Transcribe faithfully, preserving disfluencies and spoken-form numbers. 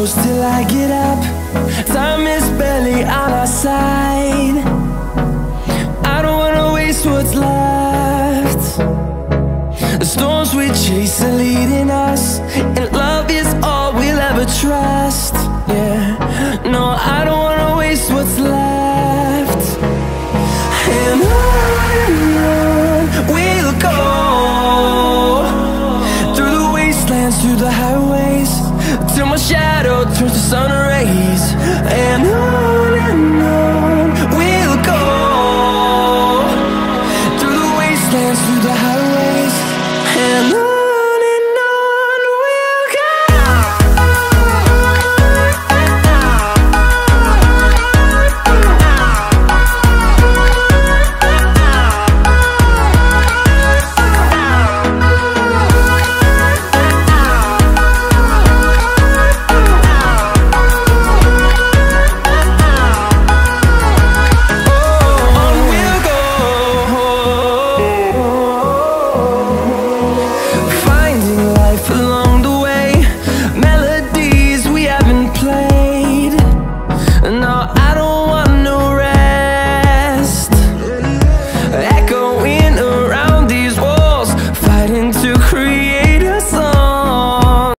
close till I get up. Time is barely on our side. I don't wanna waste what's left. The storms we chase are leading us, and love is all we'll ever trust.